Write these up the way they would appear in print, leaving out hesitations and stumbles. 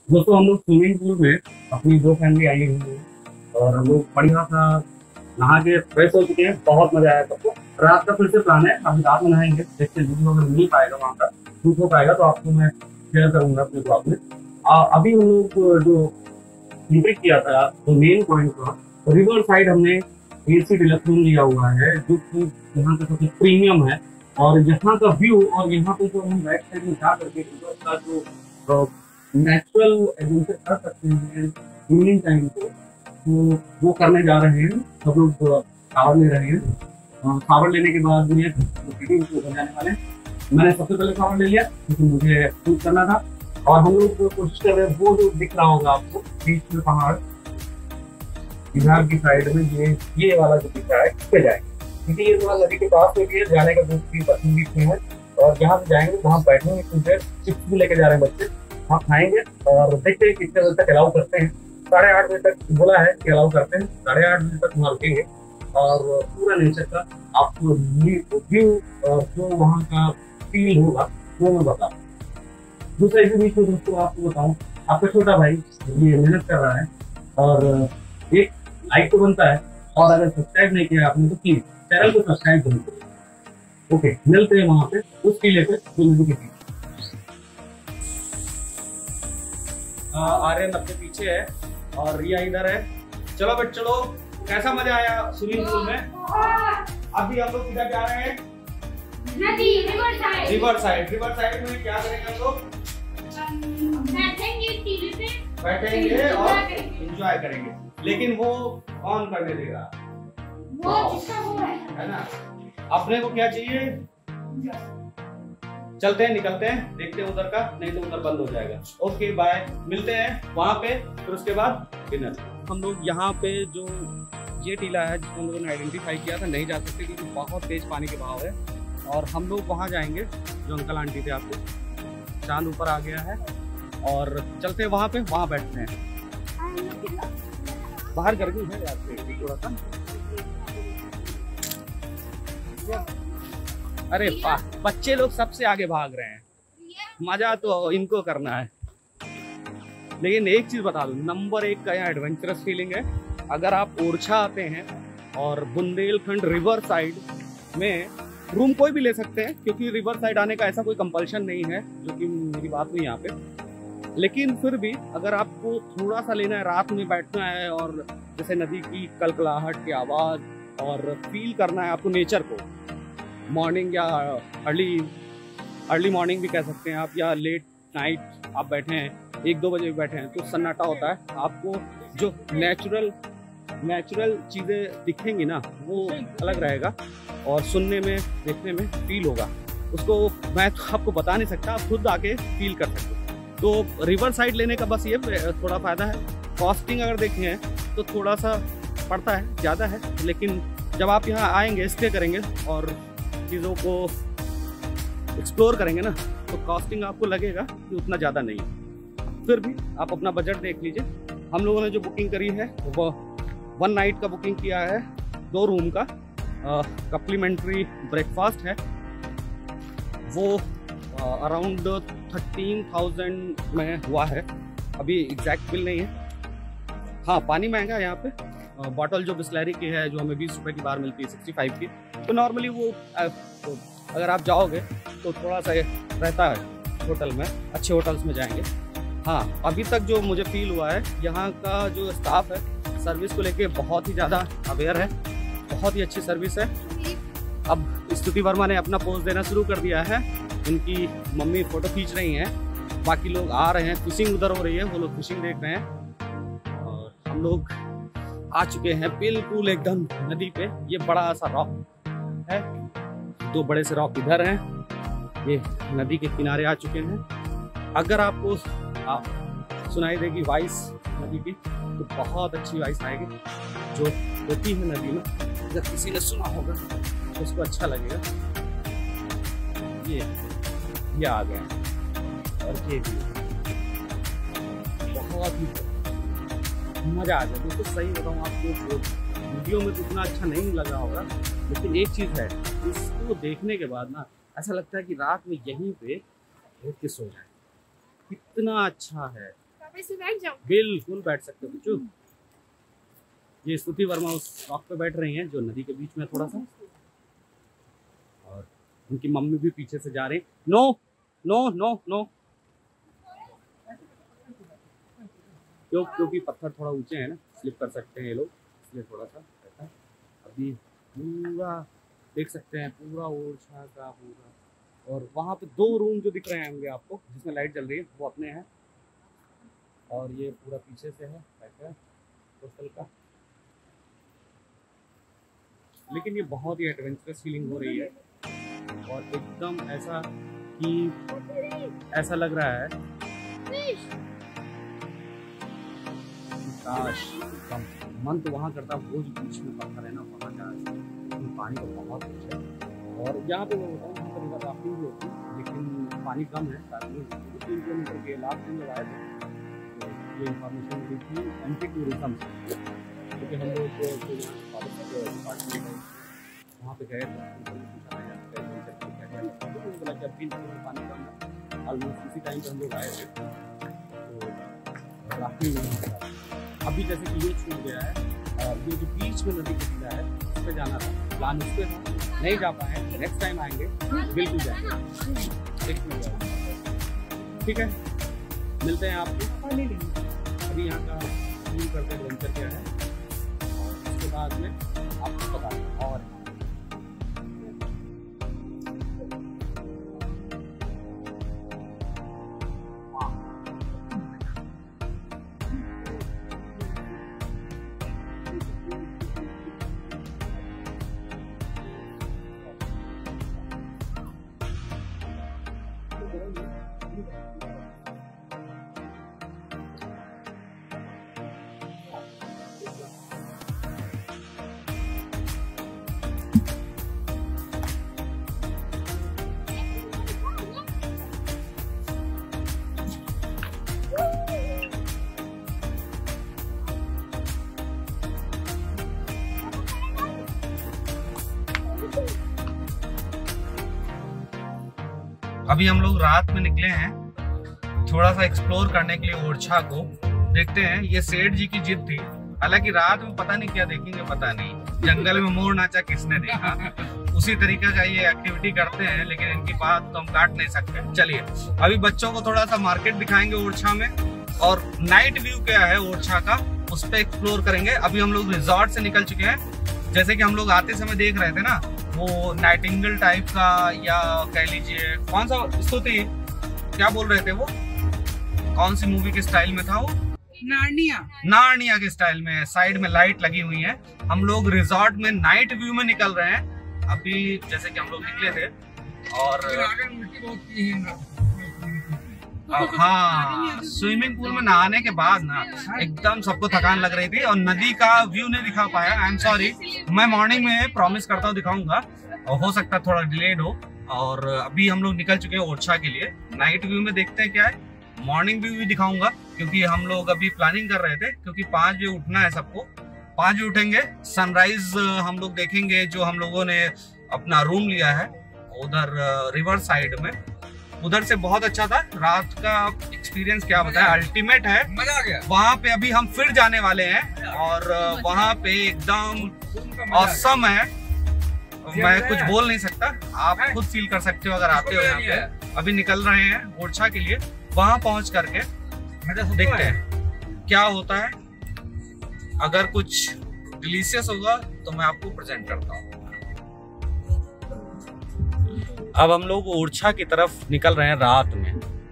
दोस्तों हम लोग स्विमिंग पूल में अपनी दो फैमिली आई हुई है और हम लोग बढ़िया सा नहा के फ्रेश हो चुके हैं। बहुत मजा आया सबको। रात का फिर से प्लान है, हम रात में नहाएंगे। देखते हैं वीडियो अगर मिल पाएगा, वहाँ का शूट हो पाएगा तो आपको मैं शेयर करूंगा अपने ब्लॉग में। अभी हम लोग जो एंट्री किया था तो मेन पॉइंट था, रिवर साइड हमने एसी डिलक्स रूम लिया हुआ है जो कि यहाँ का सबसे प्रीमियम है। और यहाँ का व्यू और यहाँ पे जो हम बैक साइड में जा करके रिवर का जो नेचुरल एडवेंचर कर सकते हैं इवनिंग टाइम को, तो वो करने जा रहे हैं। सब लोग शावर ले रहे हैं। शावर लेने के बाद में वीडियो को जाने वाले हैं। मैंने सबसे पहले शावर ले लिया क्योंकि मुझे शूट करना था। और हम लोग कोशिश कर रहे हैं, वो जो दिख रहा होगा आपको बीच में पहाड़ बिहार की साइड में, ये वाला जो दिख रहा है इस पे जाएंगे क्योंकि ये थोड़ा नदी के पास में भी है, जाने का 2-3 में है। और जहाँ से जाएंगे वहाँ बैठेंगे कुछ देर, चिप्स भी लेके जा रहे हैं बच्चे, वहाँ खाएंगे और देखते हैं कितने बजे तक अलाउ करते हैं। 8:30 बजे तक बोला है कि अलाउ करते हैं, 8:30 बजे तक वहाँ रुकेंगे और पूरा नेचर का आपको व्यू और जो वहाँ का फील होगा वो मैं बताऊँ। दूसरा इसी बीच में दोस्तों आपको बताऊँ, आपका छोटा भाई ये मेहनत कर रहा है और एक लाइक तो बनता है, और अगर सब्सक्राइब नहीं किया आपने तो प्लीज चैनल को सब्सक्राइब जरूर करें। ओके, मिलते हैं वहाँ पे उस किले पे जो नदी के पीछे। आर्यन अपने पीछे है और रिया इधर है। चलो बच्चों लोग, कैसा मजा आया स्विमिंग पूल में? अभी हम लोग किधर जा रहे हैं? नदी, रिवर साइड। रिवर साइड में क्या करेंगे हम लोग? बैठेंगे टीवी पे, बैठेंगे और एंजॉय करेंगे। लेकिन वो ऑन करने देगा, वो जिसका वो है ना। अपने को क्या चाहिए? चलते हैं, निकलते हैं, देखते हैं उधर का, नहीं तो उधर बंद हो जाएगा। ओके बाय, मिलते हैं वहाँ पे, फिर उसके बाद डिनर। हम लोग यहाँ पे जो ये टीला है जिसको हम लोगों ने आइडेंटिफाई किया था, नहीं जा सकते क्योंकि बहुत तेज पानी के बहाव है। और हम लोग वहाँ जाएंगे जो अंकल आंटी थे, आपको चांद ऊपर आ गया है और चलते हैं वहाँ पे, वहाँ बैठते हैं। बाहर गर्मी है यार थोड़ा सा। अरे वाह, बच्चे लोग सबसे आगे भाग रहे हैं, मजा तो इनको करना है। लेकिन एक चीज बता दूं, नंबर 1 का यहाँ एडवेंचरस फीलिंग है। अगर आप ओरछा आते हैं और बुंदेलखंड रिवर साइड में रूम कोई भी ले सकते हैं, क्योंकि रिवर साइड आने का ऐसा कोई कंपल्शन नहीं है, जो कि मेरी बात हुई यहाँ पे। लेकिन फिर भी अगर आपको थोड़ा सा लेना है, रात में बैठना है और जैसे नदी की कलकलाहट की आवाज़ और फील करना है आपको नेचर को, मॉर्निंग या अर्ली मॉर्निंग भी कह सकते हैं आप, या लेट नाइट आप बैठे हैं, 1-2 बजे भी बैठे हैं, तो सन्नाटा होता है। आपको जो नेचुरल चीज़ें दिखेंगी ना, वो अलग रहेगा और सुनने में, देखने में फील होगा। उसको मैं तो आपको बता नहीं सकता, आप खुद आके फील कर सकते हो। तो रिवर साइड लेने का बस ये थोड़ा फ़ायदा है। कॉस्टिंग अगर देखें तो थोड़ा सा पड़ता है, ज़्यादा है, लेकिन जब आप यहाँ आएंगे, स्टे करेंगे और चीज़ों को एक्सप्लोर करेंगे ना, तो कॉस्टिंग आपको लगेगा कि उतना ज़्यादा नहीं है। फिर भी आप अपना बजट देख लीजिए। हम लोगों ने जो बुकिंग करी है वो 1 नाइट का बुकिंग किया है, 2 रूम का, कप्लीमेंट्री ब्रेकफास्ट है। वो अराउंड 13,000 में हुआ है। अभी एग्जैक्ट बिल नहीं है। हाँ, पानी महंगा है यहाँ पे। बॉटल जो बिस्लरी की है, जो हमें 20 रुपए की बार मिलती है, 65 की, तो नॉर्मली वो तो अगर आप जाओगे तो थोड़ा सा रहता है होटल में, अच्छे होटल्स में जाएंगे। हाँ, अभी तक जो मुझे फील हुआ है, यहाँ का जो स्टाफ है सर्विस को लेके बहुत ही ज़्यादा अवेयर है, बहुत ही अच्छी सर्विस है। अब स्तुति वर्मा ने अपना पोज देना शुरू कर दिया है, उनकी मम्मी फ़ोटो खींच रही हैं, बाकी लोग आ रहे हैं, फिशिंग उधर हो रही है, वो लोग फिशिंग देख रहे हैं। और हम लोग आ चुके हैं बिल्कुल एकदम नदी पे। ये बड़ा सा रॉक है, 2 बड़े से रॉक इधर हैं, ये नदी के किनारे आ चुके हैं। अगर आपको सुनाई देगी वॉइस नदी की, तो बहुत अच्छी वॉइस आएगी जो होती है नदी में। अगर किसी ने सुना होगा तो उसको अच्छा लगेगा। ये आ गया और ये भी बहुत ही मजा आ गया। तो सही बताऊँ आपको, वीडियो में तो उतना अच्छा नहीं लगा होगा, लेकिन एक चीज़ है, इसको देखने के बाद ना ऐसा लगता है कि रात में यहीं पे रुक के सो जाए। कितना अच्छा है, वैसे बैठ जाओ। बिल्कुल बैठ सकते हो बच्चों। ये स्तुति वर्मा उस रॉक पे बैठ रही हैं जो नदी के बीच में थोड़ा सा, और उनकी मम्मी भी पीछे से जा रही। नो नो नो नो, क्योंकि पत्थर थोड़ा ऊंचे हैं ना, स्लिप कर सकते हैं ये लोग, इसलिए थोड़ा सा ऐसा। अभी पूरा देख सकते हैं पूरा ओरछा का पूरा, और वहाँ पे 2 रूम जो दिख रहे हैं होंगे आपको जिसमें लाइट जल रही है वो अपने हैं, और ये पूरा पीछे से है ऐसा होटल का। लेकिन ये बहुत ही एडवेंचरस फीलिंग हो रही है, और एकदम ऐसा कि ऐसा लग रहा है काश एकदम मन तो वहाँ करता, वो जो बीच में पत्थर है ना वहाँ जा, पानी तो बहुत कुछ है। और यहाँ पे मैं बताऊँ यहाँ पर रिवर राफ्टिंग भी होती है, लेकिन पानी कम है, 3 किलोमीटर के लास्ट दिन जब आए थे तो ये इन्फॉर्मेशन मिली थी एमपी टूरिज्म से, क्योंकि हम लोग डिपार्टमेंट है वहाँ पे गए थे, बोला कि अभी पानी कम है, ऑलमोस्ट इसी टाइम पर हम लोग आए थे, तो राफ्टिंग अभी जैसे कि ये छूट गया है, और ये जो बीच में नदी का किला है उस पर जाना था, प्लान उस पर था, नहीं जा पाए, नेक्स्ट टाइम आएंगे बिल्कुल जाएंगे। ठीक है, मिलते हैं आपको अभी यहाँ का फील करते हैं एडवेंचर क्या है, और उसके बाद में आपको बता दें। और अभी हम लोग रात में निकले हैं थोड़ा सा एक्सप्लोर करने के लिए ओरछा को। देखते हैं, ये सेठ जी की जिद थी, हालांकि रात में पता नहीं क्या देखेंगे, पता नहीं, जंगल में मोर नाचा किसने देखा, उसी तरीके का ये एक्टिविटी करते हैं, लेकिन इनकी बात तो हम काट नहीं सकते। चलिए अभी बच्चों को थोड़ा सा मार्केट दिखाएंगे ओरछा में, और नाइट व्यू क्या है ओरछा का उस पर एक्सप्लोर करेंगे। अभी हम लोग रिजॉर्ट से निकल चुके हैं, जैसे कि हम लोग आते समय देख रहे थे ना, वो नाइटिंगेल टाइप का, या कह लीजिए कौन सा स्तुति क्या बोल रहे थे, वो कौन सी मूवी के स्टाइल में था वो, नार्निया के स्टाइल में, साइड में लाइट लगी हुई है। हम लोग रिजॉर्ट में नाइट व्यू में निकल रहे हैं अभी, जैसे कि हम लोग निकले थे, और हाँ स्विमिंग पूल में नहाने के बाद ना एकदम सबको थकान लग रही थी, और नदी का व्यू नहीं दिखा पाया, आई एम सॉरी। मैं मॉर्निंग में प्रॉमिस करता हूँ दिखाऊंगा, और हो सकता है थोड़ा डिलेड हो। और अभी हम लोग निकल चुके हैं ओरछा के लिए, नाइट व्यू में देखते हैं क्या है, मॉर्निंग व्यू भी दिखाऊंगा, क्योंकि हम लोग अभी प्लानिंग कर रहे थे, क्योंकि 5 बजे उठना है सबको, 5 बजे उठेंगे, सनराइज हम लोग देखेंगे। जो हम लोगों ने अपना रूम लिया है उधर रिवर साइड में, उधर से बहुत अच्छा था, रात का एक्सपीरियंस क्या बताया, अल्टीमेट है, मजा आ गया। वहाँ पे अभी हम फिर जाने वाले हैं, और वहाँ पे एकदम ऑसम है, मैं कुछ बोल नहीं सकता, आप खुद फील कर सकते हो अगर आते हो यहाँ पे। अभी निकल रहे हैं ओरछा के लिए, वहाँ पहुँच करके देखते हैं क्या होता है, अगर कुछ डिलीशियस होगा तो मैं आपको प्रेजेंट करता हूँ। अब हम लोग ओरछा की तरफ निकल रहे हैं रात में।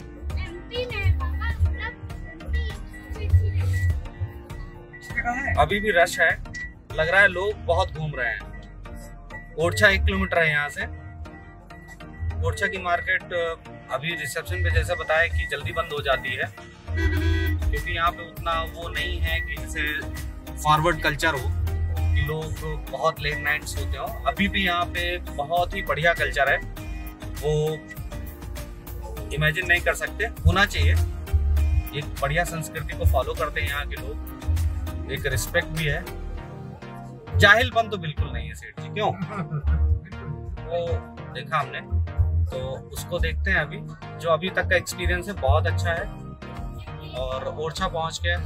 अभी भी रश है, लग रहा है लोग बहुत घूम रहे हैं। ओरछा 1 किलोमीटर है यहाँ से। ओरछा की मार्केट अभी रिसेप्शन पे जैसे बताया कि जल्दी बंद हो जाती है, क्योंकि यहाँ पे उतना वो नहीं है कि जैसे फॉरवर्ड कल्चर हो कि लोग बहुत लेट नाइट सोते हो। अभी भी यहाँ पे बहुत ही बढ़िया कल्चर है, वो इमेजिन नहीं कर सकते, होना चाहिए। एक बढ़िया संस्कृति को फॉलो करते हैं यहाँ के लोग, एक रिस्पेक्ट भी है, जाहिलपन तो बिल्कुल नहीं है सेठ जी, क्यों? वो देखा हमने, तो उसको देखते हैं अभी। जो अभी तक का एक्सपीरियंस है बहुत अच्छा है, और ओरछा पहुंच के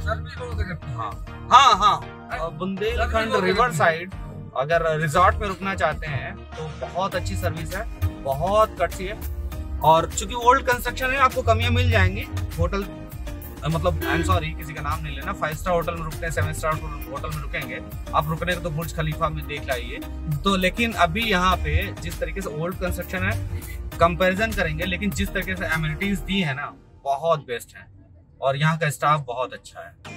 हाँ बुंदेलखंड रिवर साइड अगर रिजॉर्ट में रुकना चाहते हैं तो बहुत अच्छी सर्विस है, बहुत कटसी है। और चूंकि ओल्ड कंस्ट्रक्शन है आपको कमियां मिल जाएंगी। होटल मतलब आई एम सॉरी किसी का नाम नहीं लेना, 5 स्टार होटल में रुकते हैं, 7 स्टार होटल में रुकेंगे आप, रुकने को तो बुर्ज खलीफा में देख लाइए तो। लेकिन अभी यहाँ पे जिस तरीके से ओल्ड कंस्ट्रक्शन है कंपैरिजन करेंगे, लेकिन जिस तरीके से एमिनिटीज दी है ना बहुत बेस्ट है और यहाँ का स्टाफ बहुत अच्छा है।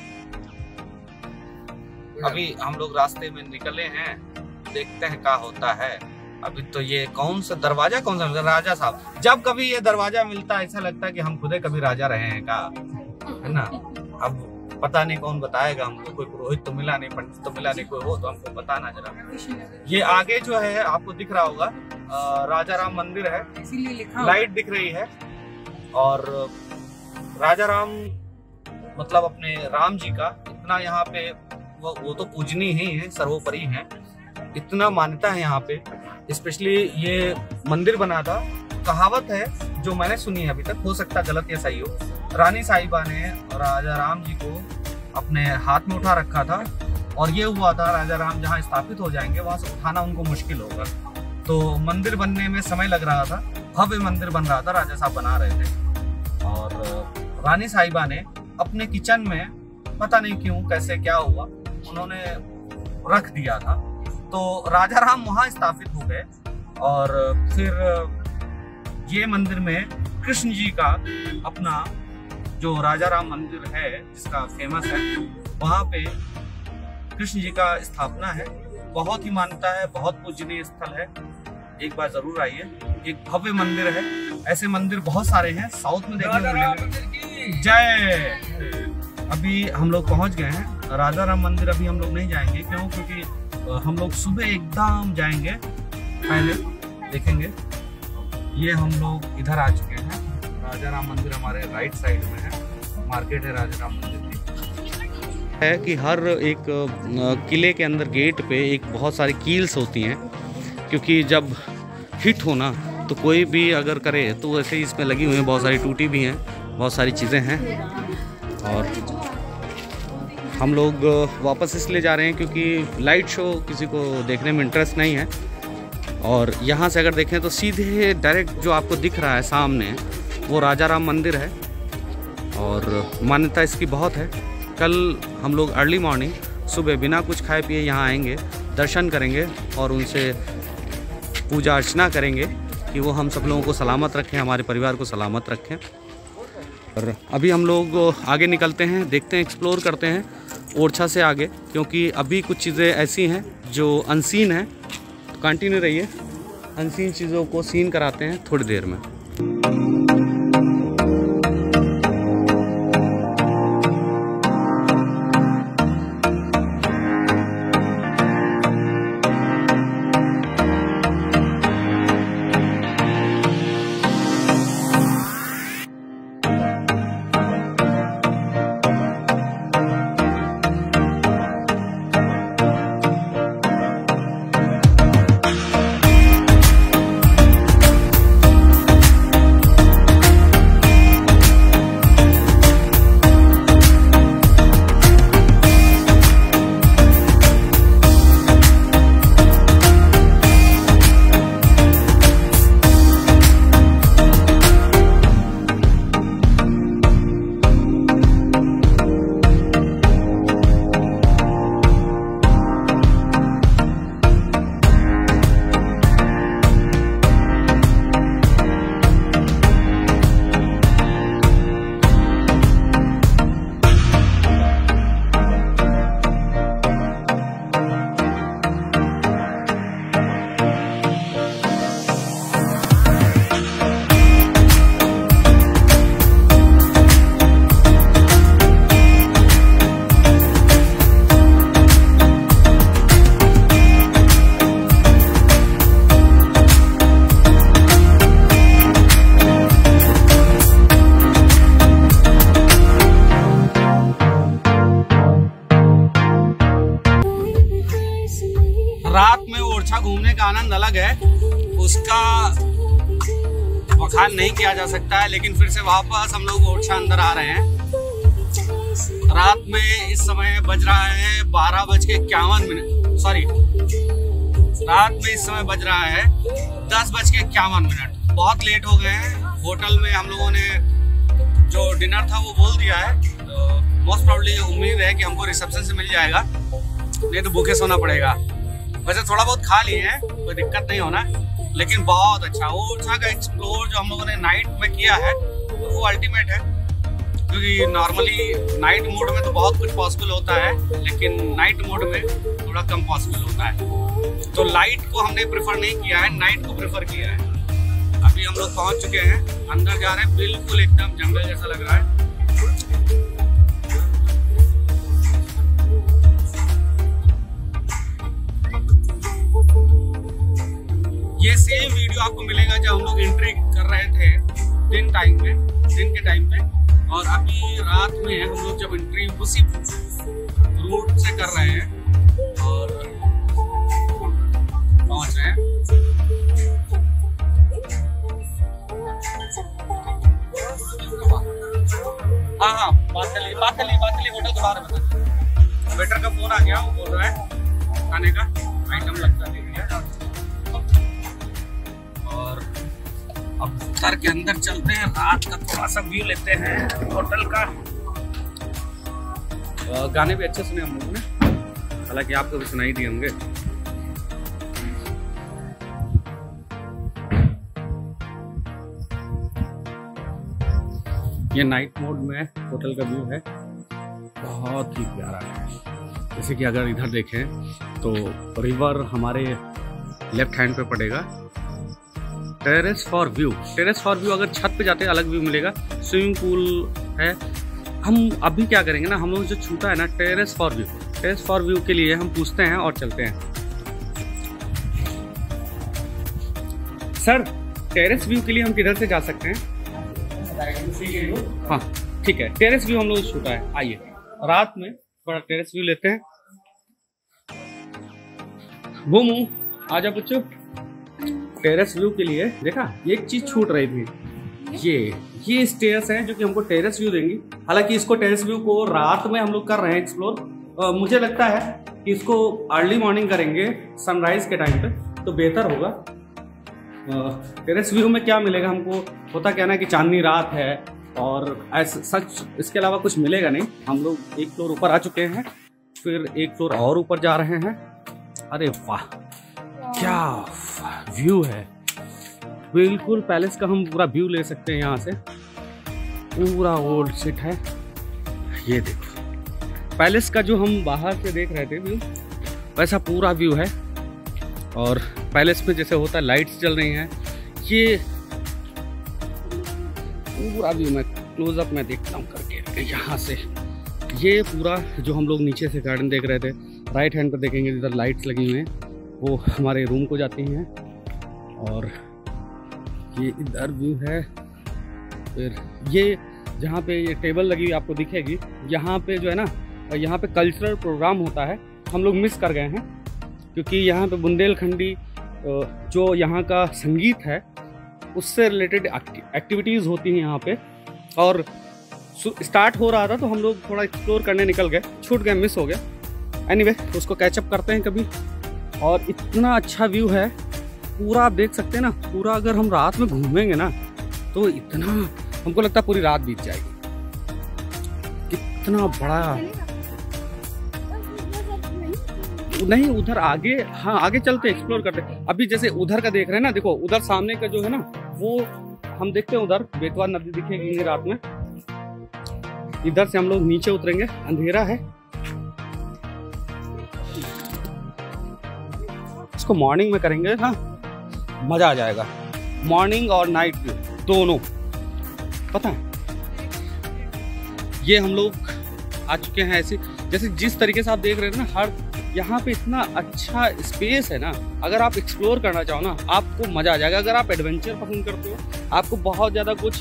अभी हम लोग रास्ते में निकले हैं, देखते हैं क्या होता है। अभी तो ये कौन सा दरवाजा राजा साहब, जब कभी ये दरवाजा मिलता है ऐसा लगता है कि हम खुदे कभी राजा रहे हैं का, है ना। अब पता नहीं कौन बताएगा हमको, कोई पुरोहित तो मिला नहीं, पंडित तो मिला नहीं, कोई हो तो हमको बताना जरा। ये आगे जो है आपको दिख रहा होगा राजा राम मंदिर है, लाइट दिख रही है। और राजा राम मतलब अपने राम जी का इतना यहाँ पे वो तो पूजनीय ही है, सर्वोपरि है, इतना मान्यता है यहाँ पे। स्पेशली ये मंदिर बना था, कहावत है जो मैंने सुनी है, अभी तक हो सकता गलत या सही हो, रानी साहिबा ने राजा राम जी को अपने हाथ में उठा रखा था और ये हुआ था राजा राम जहाँ स्थापित हो जाएंगे वहां से उठाना उनको मुश्किल होगा, तो मंदिर बनने में समय लग रहा था, भव्य मंदिर बन रहा था, राजा साहब बना रहे थे। और रानी साहिबा ने अपने किचन में पता नहीं क्यों कैसे क्या हुआ उन्होंने रख दिया था, तो राजा राम वहां स्थापित हो गए। और फिर ये मंदिर में कृष्ण जी का अपना जो राजा राम मंदिर है जिसका फेमस है, वहां पे कृष्ण जी का स्थापना है, बहुत ही मान्यता है, बहुत पूजनीय स्थल है, एक बार जरूर आइए। एक भव्य मंदिर है, ऐसे मंदिर बहुत सारे हैं साउथ में देखने को मिलेंगे। जय। अभी हम लोग पहुंच गए हैं राजा राम मंदिर, अभी हम लोग नहीं जाएंगे क्यों, क्योंकि हम लोग सुबह एकदम जाएंगे, पहले देखेंगे। ये हम लोग इधर आ चुके हैं, राजा राम मंदिर हमारे राइट साइड में है, मार्केट है राजा राम मंदिर की। है कि हर एक किले के अंदर गेट पे एक बहुत सारी कील्स होती हैं, क्योंकि जब हिट हो ना तो कोई भी अगर करे तो वैसे ही इसमें लगी हुई हैं, बहुत सारी टूटी भी हैं, बहुत सारी चीज़ें हैं। और हम लोग वापस इसलिए जा रहे हैं क्योंकि लाइट शो किसी को देखने में इंटरेस्ट नहीं है। और यहाँ से अगर देखें तो सीधे डायरेक्ट जो आपको दिख रहा है सामने वो राजा राम मंदिर है और मान्यता इसकी बहुत है। कल हम लोग अर्ली मॉर्निंग सुबह बिना कुछ खाए पिए यहाँ आएंगे, दर्शन करेंगे और उनसे पूजा अर्चना करेंगे कि वो हम सब लोगों को सलामत रखें, हमारे परिवार को सलामत रखें। और अभी हम लोग आगे निकलते हैं, देखते हैं, एक्सप्लोर करते हैं ओरछा से आगे, क्योंकि अभी कुछ चीज़ें ऐसी हैं जो अनसीन हैं। तो कंटिन्यू रहिए, अनसीन चीज़ों को सीन कराते हैं थोड़ी देर में। रात में ओरछा घूमने का आनंद अलग है, उसका बखान नहीं किया जा सकता है। लेकिन फिर से वापस हम लोग ओरछा अंदर आ रहे हैं रात में इस समय बज रहा है 12:51। सॉरी, रात में इस समय बज रहा है 10:51। बहुत लेट हो गए हैं। होटल में हम लोगों ने जो डिनर था वो बोल दिया है, तो मोस्ट प्रॉब्ली उम्मीद है कि हमको रिसेप्शन से मिल जाएगा, नहीं तो भूखे सोना पड़ेगा। वैसे थोड़ा बहुत खा लिए हैं, कोई दिक्कत नहीं होना, लेकिन बहुत अच्छा ओरछा का एक्सप्लोर जो हम लोगों ने नाइट में किया है वो अल्टीमेट है। क्योंकि नॉर्मली नाइट मोड में तो बहुत कुछ पॉसिबल होता है, लेकिन नाइट मोड में थोड़ा कम पॉसिबल होता है। तो लाइट को हमने प्रेफर नहीं किया है, नाइट को प्रेफर किया है। अभी हम लोग पहुंच चुके हैं, अंदर जा रहे हैं, बिल्कुल एकदम जंगल जैसा लग रहा है। ये सेम वीडियो आपको मिलेगा जब हम लोग एंट्री कर रहे थे दिन के टाइम पे, और अभी रात में हम लोग जब एंट्री उसी रूट से कर रहे हैं और पहुंच रहे हैं। हाँ, बात कर ली होटल के बारे में। वेटर का फोन आ गया, वो बोल रहा है खाने का आइटम लगता है, और अब घर के अंदर चलते हैं, रात का थोड़ा सा व्यू लेते हैं होटल का। गाने भी अच्छे सुने हम लोगों ने, हालांकि आपको भी सुनाई दिए होंगे। ये नाइट मोड में होटल का व्यू है, बहुत ही प्यारा है। जैसे कि अगर इधर देखें तो रिवर हमारे लेफ्ट हैंड पे पड़ेगा। टेरेस फॉर व्यू अगर छत पे जाते हैं अलग व्यू मिलेगा। स्विमिंग पूल है। हम अभी क्या करेंगे ना, हम लोग जो छूटा है ना टेरेस फॉर व्यू के लिए हम पूछते हैं और चलते हैं। सर, टेरेस व्यू के लिए हम किधर से जा सकते हैं? हाँ ठीक है, टेरेस व्यू हम लोग छूटा है। आइए रात में थोड़ा टेरेस व्यू लेते हैं। घूमू, आजा बच्चों। टेरेस व्यू के लिए देखा, एक चीज छूट रही थी, ये स्टेयर्स हैं जो कि हमको टेरेस व्यू देंगी। हालांकि इसको टेरेस व्यू को रात में हम लोग कर रहे हैं एक्सप्लोर। मुझे लगता है कि इसको अर्ली मॉर्निंग करेंगे सनराइज के टाइम पे तो बेहतर होगा। टेरेस व्यू में क्या मिलेगा हमको, होता क्या ना कि चांदनी रात है और ऐसा सच इसके अलावा कुछ मिलेगा नहीं। हम लोग एक फ्लोर ऊपर आ चुके हैं, फिर एक फ्लोर और ऊपर जा रहे हैं। अरे वाह, क्या व्यू है, बिल्कुल पैलेस का हम पूरा व्यू ले सकते हैं। यहाँ से पूरा ओल्ड सिट है, ये देखो पैलेस का जो हम बाहर से देख रहे थे व्यू, वैसा पूरा व्यू है। और पैलेस में जैसे होता है लाइट्स जल रही हैं, ये पूरा व्यू मैं क्लोजअप में देखता हूँ करके यहाँ से। ये पूरा जो हम लोग नीचे से गार्डन देख रहे थे, राइट हैंड पर देखेंगे इधर लाइट्स लगी हुई हैं, वो हमारे रूम को जाती हैं। और ये इधर व्यू है। फिर ये जहाँ पे ये टेबल लगी हुई आपको दिखेगी, यहाँ पे जो है ना, यहाँ पे कल्चरल प्रोग्राम होता है। हम लोग मिस कर गए हैं क्योंकि यहाँ पे बुंदेलखंडी जो यहाँ का संगीत है उससे रिलेटेड एक्टिविटीज़ होती हैं यहाँ पे, और स्टार्ट हो रहा था तो हम लोग थोड़ा एक्सप्लोर करने निकल गए, छूट गए, मिस हो गया। एनीवे, उसको कैचअप करते हैं कभी। और इतना अच्छा व्यू है पूरा, आप देख सकते हैं ना पूरा। अगर हम रात में घूमेंगे ना तो इतना हमको लगता है पूरी रात बीत जाएगी, कितना बड़ा। नहीं, उधर आगे, हाँ आगे चलते एक्सप्लोर करते। अभी जैसे उधर का देख रहे हैं ना, देखो उधर सामने का जो है ना, वो हम देखते हैं उधर बेतवा नदी दिखेगी रात में। इधर से हम लोग नीचे उतरेंगे, अंधेरा है। इसको मॉर्निंग में करेंगे, हाँ मजा आ जाएगा। मॉर्निंग और नाइट व्यू दोनों, पता है। ये हम लोग आ चुके हैं ऐसे, जैसे जिस तरीके से आप देख रहे हैं ना, हर यहाँ पे इतना अच्छा स्पेस है ना। अगर आप एक्सप्लोर करना चाहो ना, आपको मजा आ जाएगा। अगर आप एडवेंचर पसंद करते हो, आपको बहुत ज़्यादा कुछ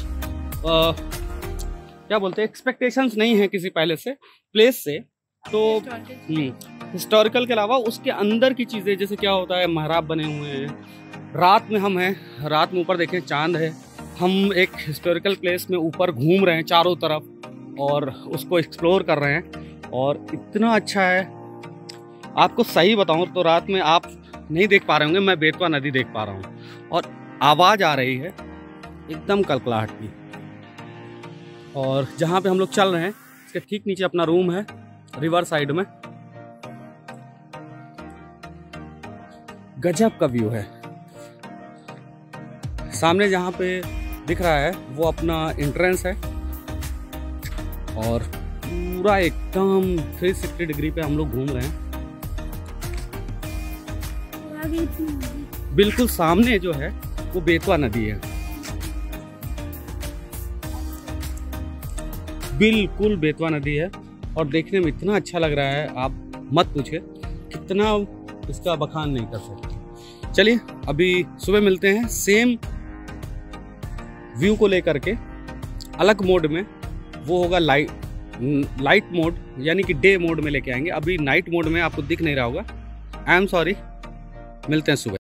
क्या बोलते हैं, एक्सपेक्टेशंस नहीं है किसी प्लेस से, तो हिस्टोरिकल के अलावा उसके अंदर की चीज़ें, जैसे क्या होता है, महराब बने हुए हैं। रात में हम हैं, रात में ऊपर देखें चांद है, हम एक हिस्टोरिकल प्लेस में ऊपर घूम रहे हैं चारों तरफ। और उसको एक्सप्लोर कर रहे हैं। और इतना अच्छा है, आपको सही बताऊं तो रात में आप नहीं देख पा रहे होंगे, मैं बेतवा नदी देख पा रहा हूँ और आवाज़ आ रही है एकदम कलकलाहट की। और जहाँ पे हम लोग चल रहे हैं इसके ठीक नीचे अपना रूम है, रिवर साइड में। गजब का व्यू है। सामने जहाँ पे दिख रहा है वो अपना एंट्रेंस है और पूरा एकदम 360 डिग्री पे हम लोग घूम रहे हैं। बिल्कुल सामने जो है वो बेतवा नदी है, बिल्कुल बेतवा नदी है और देखने में इतना अच्छा लग रहा है, आप मत पूछिए, कितना इसका बखान नहीं कर सकते। चलिए अभी सुबह मिलते हैं, सेम व्यू को लेकर के अलग मोड में। वो होगा लाइट मोड, यानी कि डे मोड में लेके आएंगे। अभी नाइट मोड में आपको दिख नहीं रहा होगा, आई एम सॉरी। मिलते हैं सुबह।